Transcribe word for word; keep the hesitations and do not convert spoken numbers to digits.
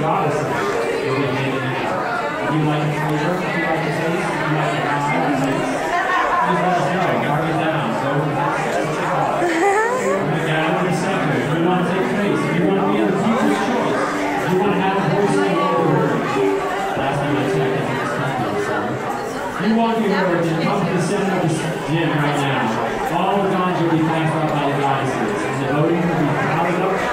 goddesses will be handing it out. If you like the flavor, if you like the taste, if you like the eye, the taste, please let us know. Mark it down. Go to the next call. We're going to gather in the center. If you want to take place, if you want to be in the future's choice, if you want to have a voice in all the words. Last time I checked, I think it's coming. So you want your word to come to the center of the gym right now. All the guns will be passed out by the goddesses. And the voting will be counted up.